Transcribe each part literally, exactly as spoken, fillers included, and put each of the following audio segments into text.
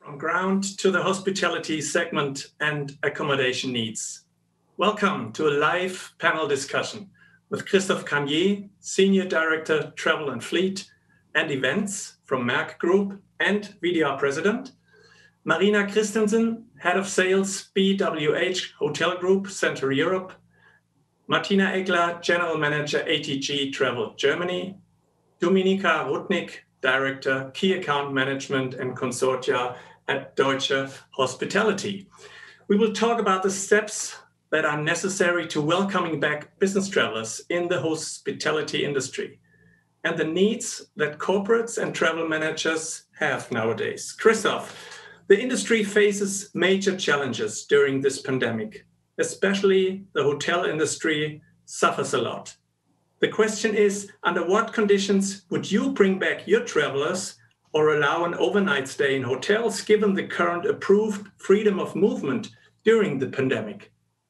From ground to the hospitality segment and accommodation needs. Welcome to a live panel discussion with Christophe Cagnier, Senior Director, Travel and Fleet and Events from Merck Group and V D R President, Marina Christensen, Head of Sales, B W H Hotel Group, Central Europe, Martina Egler, General Manager, A T G Travel Germany, Dominika Rudnik, Director, Key Account Management and Consortia at Deutsche Hospitality. We will talk about the steps that are necessary to welcoming back business travelers in the hospitality industry and the needs that corporates and travel managers have nowadays. Christophe, the industry faces major challenges during this pandemic. Especially the hotel industry suffers a lot. The question is, under what conditions would you bring back your travelers or allow an overnight stay in hotels given the current approved freedom of movement during the pandemic?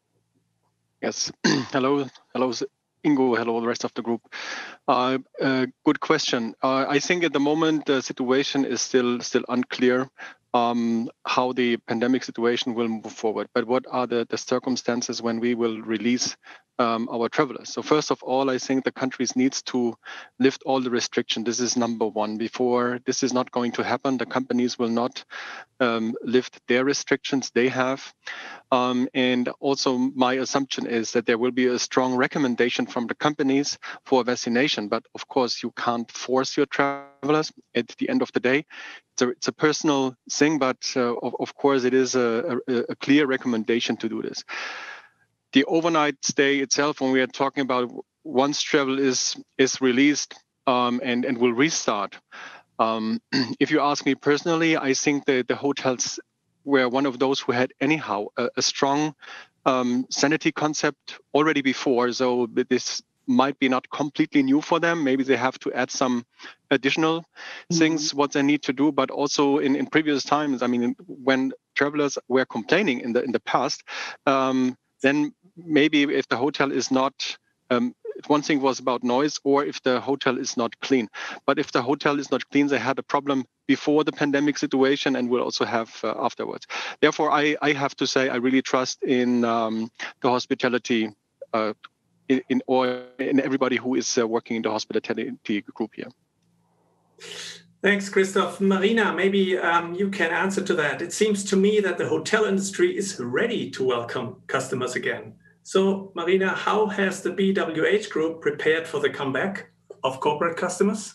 Yes, hello, hello Ingo, hello the rest of the group. Uh, uh, good question. Uh, I think at the moment the situation is still still unclear. Um, how the pandemic situation will move forward, but what are the, the circumstances when we will release um, our travelers? So first of all, I think the countries needs to lift all the restrictions. This is number one. Before this is not going to happen, the companies will not um, lift their restrictions they have. Um, and also my assumption is that there will be a strong recommendation from the companies for vaccination. But of course, you can't force your travelers at the end of the day. It's a, it's a personal thing, but uh, of, of course, it is a, a, a clear recommendation to do this. The overnight stay itself, when we are talking about once travel is is released um, and, and will restart, um, if you ask me personally, I think that the hotels were one of those who had anyhow a, a strong um, sanity concept already before. So this might be not completely new for them. Maybe they have to add some additional mm-hmm. things, what they need to do. But also in, in previous times, I mean, when travelers were complaining in the in the past, um, then maybe if the hotel is not, um, one thing was about noise or if the hotel is not clean. But if the hotel is not clean, they had a problem before the pandemic situation and will also have uh, afterwards. Therefore, I, I have to say I really trust in um, the hospitality uh, In, in or in everybody who is uh, working in the hospitality group here. Thanks, Christophe. Marina, maybe um, you can answer to that. It seems to me that the hotel industry is ready to welcome customers again. So, Marina, how has the B W H Group prepared for the comeback of corporate customers?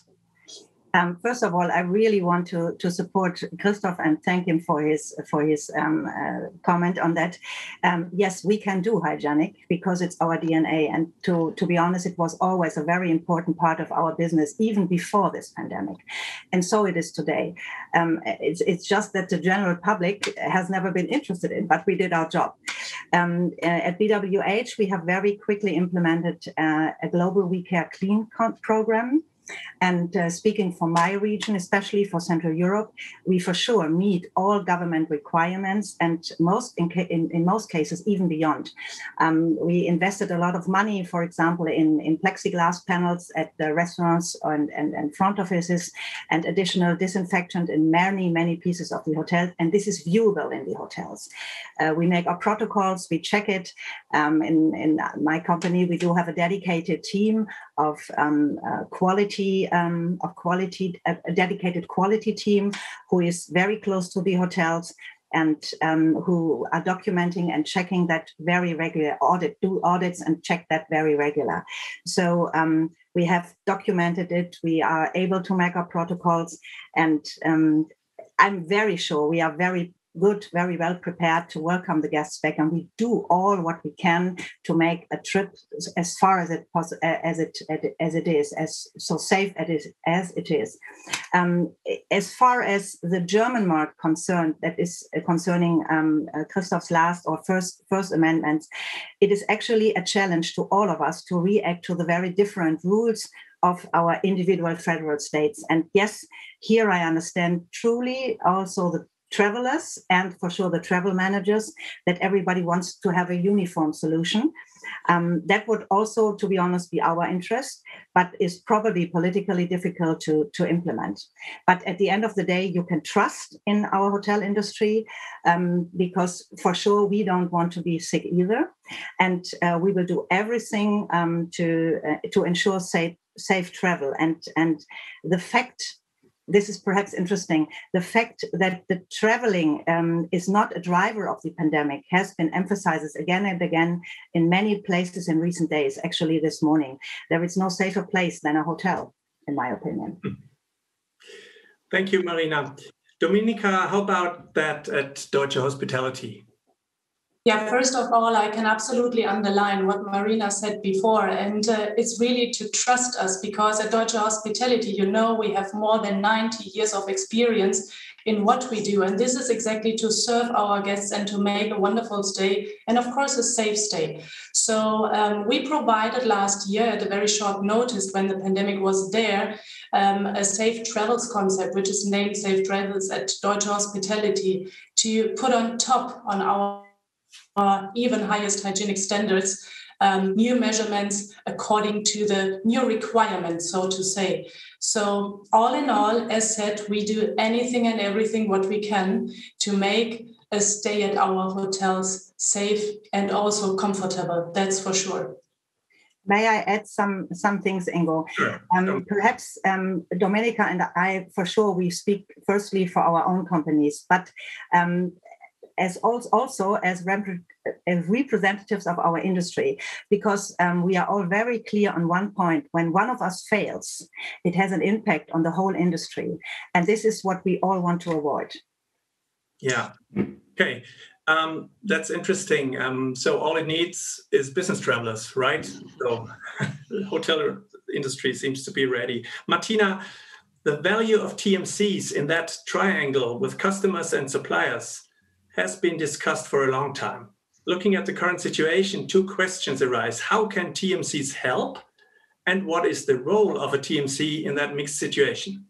Um, first of all, I really want to, to support Christophe and thank him for his for his um, uh, comment on that. Um, yes, we can do hygienic because it's our D N A. And to, to be honest, it was always a very important part of our business, even before this pandemic. And so it is today. Um, it's, it's just that the general public has never been interested in, but we did our job. Um, uh, at B W H, we have very quickly implemented uh, a global We Care Clean program. And uh, speaking for my region, especially for Central Europe, we for sure meet all government requirements and most in, ca- in, in most cases even beyond. Um, we invested a lot of money, for example, in, in plexiglass panels at the restaurants and, and, and front offices and additional disinfectant in many, many pieces of the hotel. And this is viewable in the hotels. Uh, we make our protocols, we check it. Um, in, in my company, we do have a dedicated team of um, uh, quality Um, of quality, a, a dedicated quality team who is very close to the hotels and um, who are documenting and checking that very regular, audit, do audits and check that very regular. So um, we have documented it. We are able to make our protocols, and um, I'm very sure we are very good, very well prepared to welcome the guests back, and we do all what we can to make a trip as far as it pos- as it as it is, as so safe as it is. As it is. Um, as far as the German market concerned, that is concerning um, uh, Christophe's last or first first amendments, it is actually a challenge to all of us to react to the very different rules of our individual federal states. And yes, here I understand truly also the travelers and for sure the travel managers that everybody wants to have a uniform solution. Um, that would also, to be honest, be our interest, but is probably politically difficult to, to implement. But at the end of the day, you can trust in our hotel industry um, because for sure we don't want to be sick either. And uh, we will do everything um, to, uh, to ensure safe, safe travel. And, and the fact This is perhaps interesting. The fact that the traveling um, is not a driver of the pandemic has been emphasized again and again in many places in recent days. Actually, this morning, there is no safer place than a hotel, in my opinion. Thank you, Marina. Dominika, how about that at Deutsche Hospitality? Yeah, first of all, I can absolutely underline what Marina said before, and uh, it's really to trust us, because at Deutsche Hospitality, you know, we have more than ninety years of experience in what we do, and this is exactly to serve our guests and to make a wonderful stay, and of course a safe stay. So um, we provided last year at a very short notice when the pandemic was there, um, a safe travels concept, which is named Safe Travels at Deutsche Hospitality, to put on top on our Uh, even highest hygienic standards, um, new measurements according to the new requirements, so to say. So all in all, as said, we do anything and everything what we can to make a stay at our hotels safe and also comfortable. That's for sure. May I add some some things, Ingo? Sure. Um, perhaps um, Dominika and I, for sure, we speak firstly for our own companies, but um, as also as representatives of our industry, because um, we are all very clear on one point: when one of us fails, it has an impact on the whole industry, and this is what we all want to avoid. Yeah. Okay. Um, that's interesting. Um, so all it needs is business travelers, right? So the hotel industry seems to be ready. Martina, the value of T M Cs in that triangle with customers and suppliers has been discussed for a long time. Looking at the current situation, two questions arise. How can T M Cs help? And what is the role of a T M C in that mixed situation?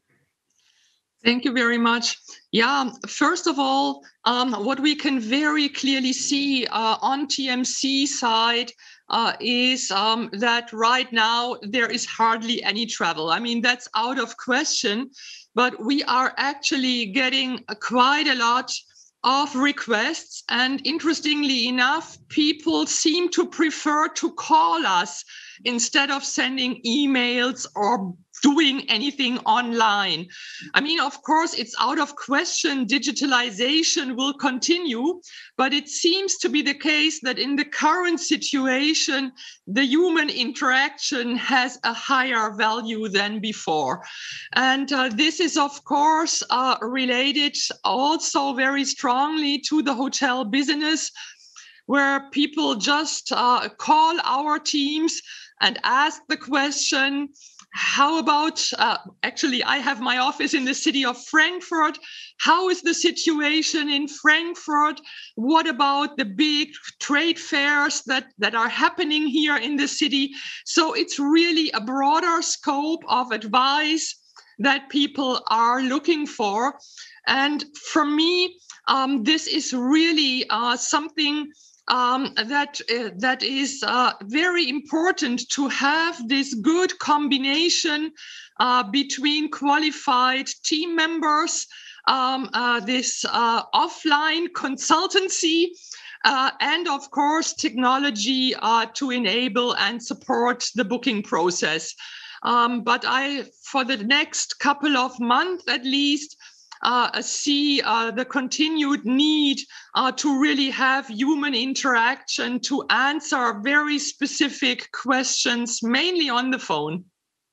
Thank you very much. Yeah, first of all, um, what we can very clearly see uh, on T M C side uh, is um, that right now there is hardly any travel. I mean, that's out of question, but we are actually getting quite a lot of requests, and interestingly enough, people seem to prefer to call us instead of sending emails or doing anything online. I mean, of course, it's out of question digitalization will continue, but it seems to be the case that in the current situation, the human interaction has a higher value than before. And uh, this is, of course, uh, related also very strongly to the hotel business, where people just uh, call our teams and ask the question, how about, uh, actually, I have my office in the city of Frankfurt. How is the situation in Frankfurt? What about the big trade fairs that, that are happening here in the city? So it's really a broader scope of advice that people are looking for. And for me, um, this is really uh, something Um, that uh, that is uh, very important, to have this good combination uh, between qualified team members, um, uh, this uh, offline consultancy, uh, and of course technology uh, to enable and support the booking process. Um, but I, for the next couple of months at least, Uh, see uh, the continued need uh, to really have human interaction to answer very specific questions, mainly on the phone.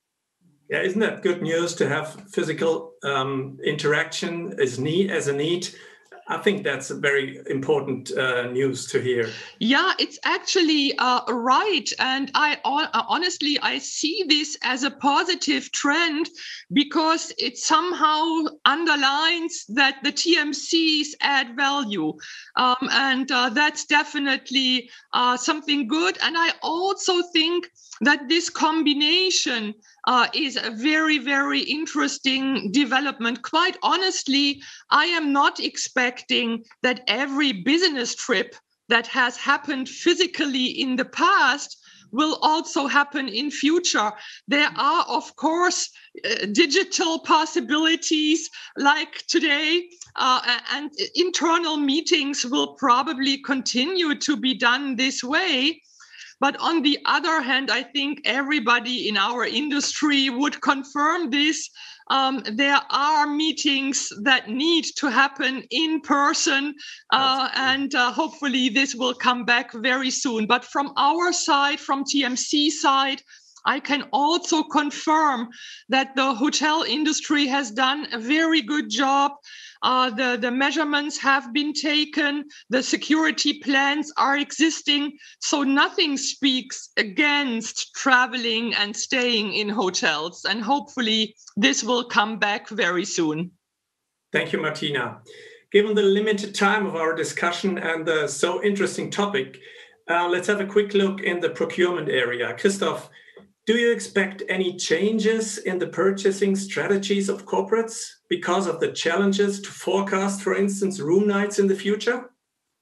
Yeah, isn't that good news to have physical um, interaction as need as a need? I think that's a very important uh, news to hear. Yeah, it's actually uh, right. And I uh, honestly, I see this as a positive trend, because it somehow underlines that the T M Cs add value. Um, and uh, that's definitely uh, something good. And I also think that this combination uh, is a very, very interesting development. Quite honestly, I am not expecting that every business trip that has happened physically in the past will also happen in future. There are, of course, uh, digital possibilities like today, uh, and internal meetings will probably continue to be done this way. But on the other hand, I think everybody in our industry would confirm this. Um, there are meetings that need to happen in person, uh, and uh, hopefully this will come back very soon. But from our side, from T M C side, I can also confirm that the hotel industry has done a very good job. Uh, the, the measurements have been taken, the security plans are existing, so nothing speaks against traveling and staying in hotels. And hopefully this will come back very soon. Thank you, Martina. Given the limited time of our discussion and the so interesting topic, uh, let's have a quick look in the procurement area. Christoph, do you expect any changes in the purchasing strategies of corporates because of the challenges to forecast, for instance, room nights in the future?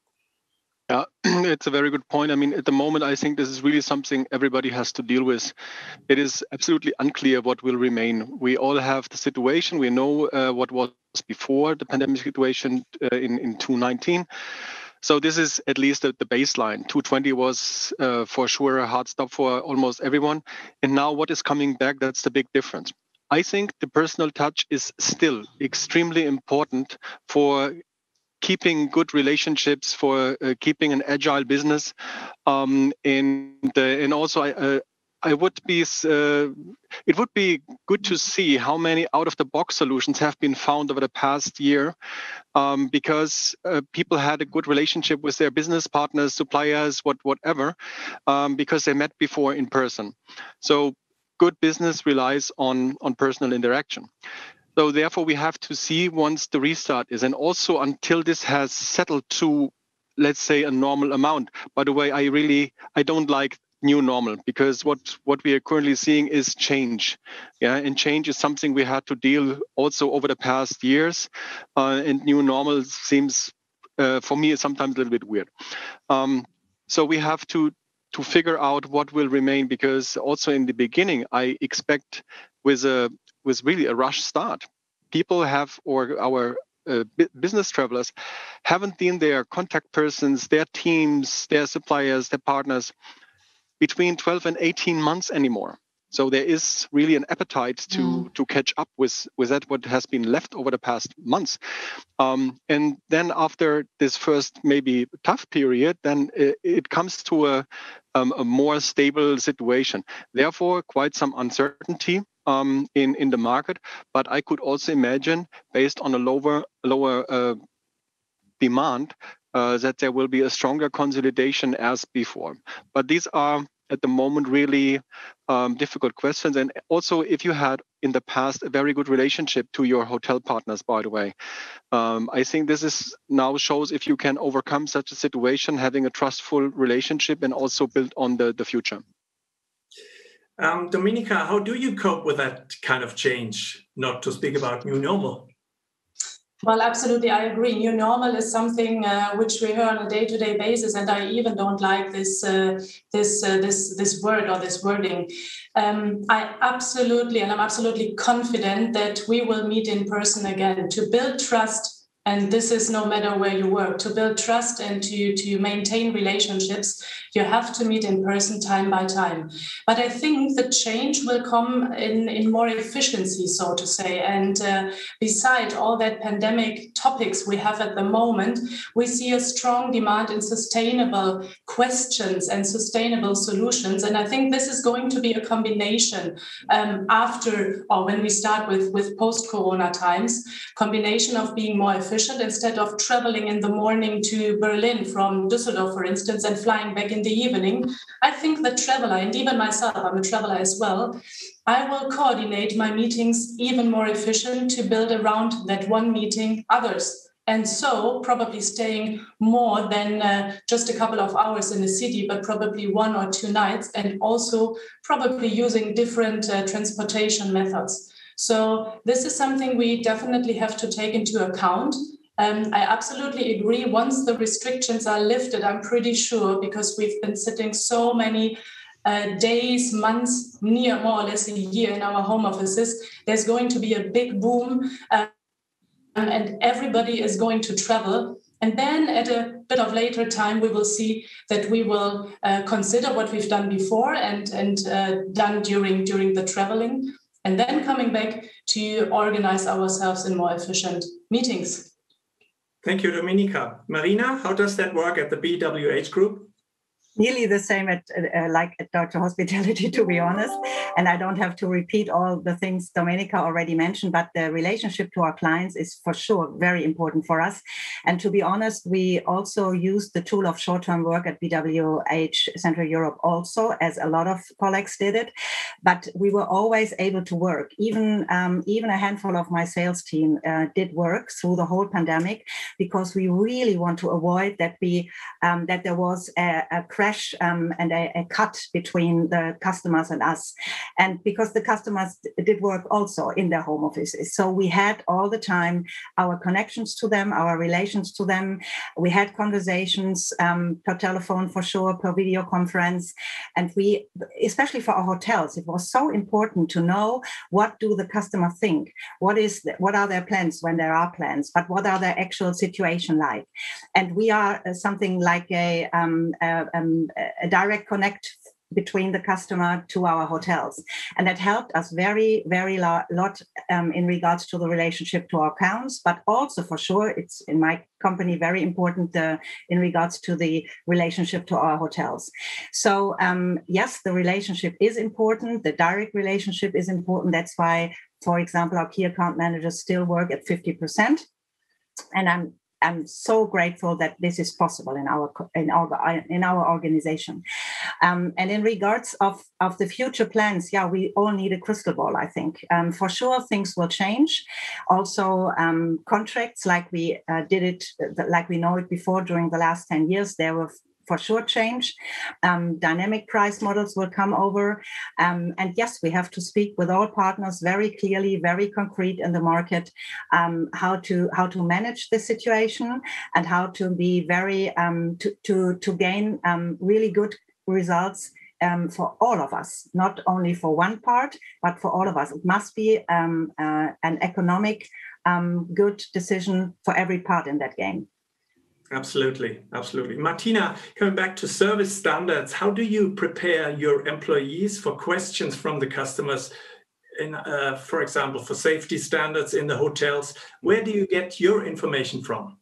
Yeah, it's a very good point. I mean, at the moment, I think this is really something everybody has to deal with. It is absolutely unclear what will remain. We all have the situation. We know uh, what was before the pandemic situation uh, in, in twenty nineteen. So this is at least the, the baseline. two twenty was uh, for sure a hard stop for almost everyone. And now what is coming back, that's the big difference. I think the personal touch is still extremely important for keeping good relationships, for uh, keeping an agile business. Um, and, uh, and also I, uh, I would be, uh, it would be good to see how many out-of-the-box solutions have been found over the past year, um, because uh, people had a good relationship with their business partners, suppliers, what, whatever, um, because they met before in person. So good business relies on, on personal interaction. So therefore, we have to see once the restart is, and also until this has settled to, let's say, a normal amount. By the way, I really, I don't like new normal, because what, what we are currently seeing is change. Yeah, and change is something we had to deal also over the past years. Uh, and new normal seems, uh, for me, sometimes a little bit weird. Um, so we have to to figure out what will remain, because also in the beginning, I expect with a with really a rush start. People have, or our uh, business travelers haven't been their contact persons, their teams, their suppliers, their partners between twelve and eighteen months anymore. So there is really an appetite to mm. to catch up with, with that what has been left over the past months. Um, and then after this first maybe tough period, then it, it comes to a, um, a more stable situation. Therefore, quite some uncertainty um, in, in the market. But I could also imagine, based on a lower, lower uh, demand, uh, that there will be a stronger consolidation as before. But these are at the moment really um, difficult questions. And also, if you had in the past a very good relationship to your hotel partners, by the way, um, I think this is now shows if you can overcome such a situation, having a trustful relationship and also build on the, the future. Um, Dominika, how do you cope with that kind of change, not to speak about new normal? Well, absolutely, I agree. New normal is something uh, which we hear on a day-to-day basis, and I even don't like this uh, this uh, this this word or this wording. Um, I absolutely, and I'm absolutely confident that we will meet in person again to build trust. And this is no matter where you work. To build trust and to, to maintain relationships, you have to meet in person time by time. But I think the change will come in, in more efficiency, so to say. And uh, beside all that pandemic topics we have at the moment, we see a strong demand in sustainable questions and sustainable solutions. And I think this is going to be a combination um, after, or when we start with, with post-corona times, combination of being more efficient instead of traveling in the morning to Berlin from Düsseldorf, for instance, and flying back in the evening. I think the traveler, and even myself, I'm a traveler as well, I will coordinate my meetings even more efficient to build around that one meeting others. And so probably staying more than uh, just a couple of hours in the city, but probably one or two nights, and also probably using different uh, transportation methods. So this is something we definitely have to take into account. Um, I absolutely agree. Once the restrictions are lifted, I'm pretty sure, because we've been sitting so many uh, days, months, near more or less a year in our home offices, there's going to be a big boom uh, and everybody is going to travel. And then at a bit of later time, we will see that we will uh, consider what we've done before and, and uh, done during, during the traveling, and then coming back to organize ourselves in more efficient meetings. Thank you, Dominika. Marina, how does that work at the B W H Group? Nearly the same at uh, like at Deutsche Hospitality, to be honest. And I don't have to repeat all the things Dominika already mentioned, but the relationship to our clients is for sure very important for us. And to be honest, we also used the tool of short-term work at B W H Central Europe also, as a lot of colleagues did it. But we were always able to work. Even, um, even a handful of my sales team uh, did work through the whole pandemic, because we really want to avoid that we um, that there was a, a crash Um, and a, a cut between the customers and us. And because the customers did work also in their home offices. So we had all the time our connections to them, our relations to them. We had conversations um, per telephone for sure, per video conference. And we, especially for our hotels, it was so important to know, what do the customer think? What is the, what are their plans when there are plans? But what are their actual situation like? And we are uh, something like a, um, a, um, a direct connect between the customer to our hotels. And that helped us very, very lo- lot um, in regards to the relationship to our accounts, but also for sure, it's in my company very important uh, in regards to the relationship to our hotels. So um, yes, the relationship is important. The direct relationship is important. That's why, for example, our key account managers still work at fifty percent. And I'm I'm so grateful that this is possible in our in our in our organization. Um, and in regards of, of the future plans, yeah, we all need a crystal ball, I think. Um, for sure, things will change. Also, um, contracts like we uh, did it, like we know it before during the last ten years, there were for sure change. Um, dynamic price models will come over. Um, and yes, we have to speak with all partners very clearly, very concrete in the market, um, how to how to manage the situation and how to be very, um, to, to, to gain um, really good results um, for all of us, not only for one part, but for all of us. It must be um, uh, an economic um, good decision for every part in that game. Absolutely, absolutely. Martina, coming back to service standards, how do you prepare your employees for questions from the customers, in, uh, for example, for safety standards in the hotels? Where do you get your information from?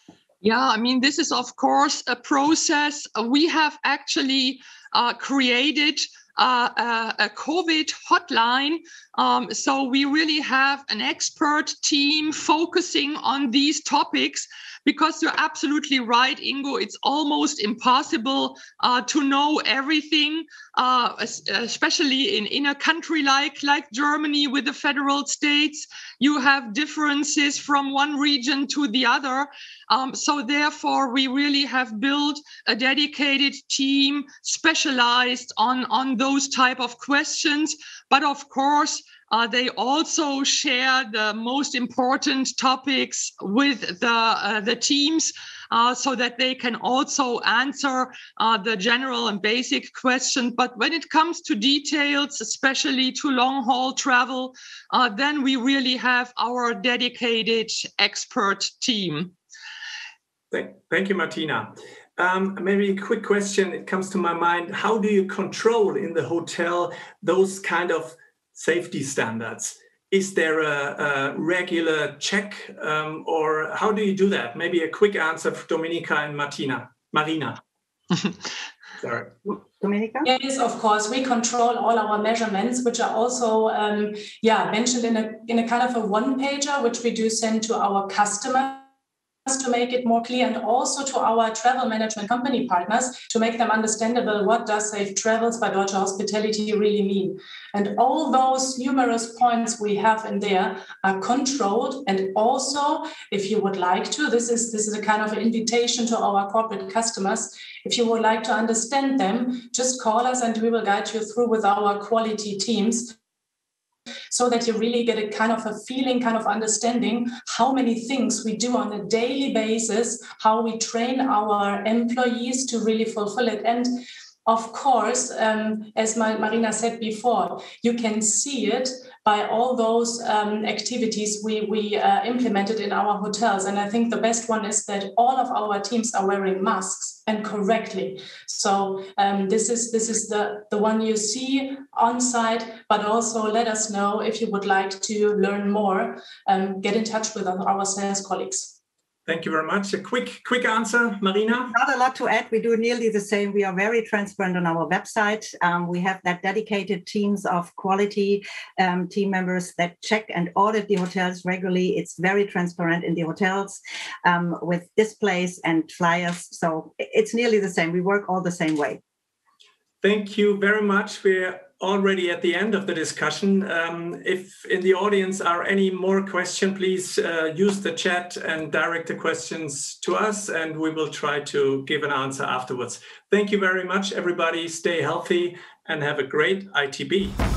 Yeah, I mean, this is, of course, a process. We have actually uh, created Uh, a, a COVID hotline. Um, so we really have an expert team focusing on these topics, because you're absolutely right, Ingo. It's almost impossible uh, to know everything, uh, especially in, in a country like, like Germany with the federal states. You have differences from one region to the other. Um, so therefore, we really have built a dedicated team specialized on, on those type of questions. But of course, uh, they also share the most important topics with the, uh, the teams, uh, so that they can also answer uh, the general and basic questions. But when it comes to details, especially to long-haul travel, uh, then we really have our dedicated expert team. Thank, thank you, Martina. Um, maybe a quick question, it comes to my mind. How do you control in the hotel those kind of safety standards? Is there a, a regular check, um, or how do you do that? Maybe a quick answer for Dominika and Martina. Marina. Sorry. Dominika? Yes, of course. We control all our measurements, which are also um, yeah, mentioned in a, in a kind of a one-pager, which we do send to our customers to make it more clear, and also to our travel management company partners to make them understandable what does Safe Travels by Deutsche Hospitality really mean. And all those numerous points we have in there are controlled. And also, if you would like to, this is this is a kind of an invitation to our corporate customers. If you would like to understand them, just call us and we will guide you through with our quality teams so that you really get a kind of a feeling, kind of understanding how many things we do on a daily basis, how we train our employees to really fulfill it. And of course, um, as Marina said before, you can see it by all those um, activities we, we uh, implemented in our hotels. And I think the best one is that all of our teams are wearing masks, and correctly. So um, this is this is the, the one you see on site, but also let us know if you would like to learn more. Um, get in touch with our sales colleagues. Thank you very much. A quick, quick answer, Marina? Not a lot to add. We do nearly the same. We are very transparent on our website. Um, we have that dedicated teams of quality um, team members that check and audit the hotels regularly. It's very transparent in the hotels um, with displays and flyers. So it's nearly the same. We work all the same way. Thank you very much. We're already at the end of the discussion. Um, if in the audience are any more questions, please uh, use the chat and direct the questions to us, and we will try to give an answer afterwards. Thank you very much, everybody. Stay healthy and have a great I T B.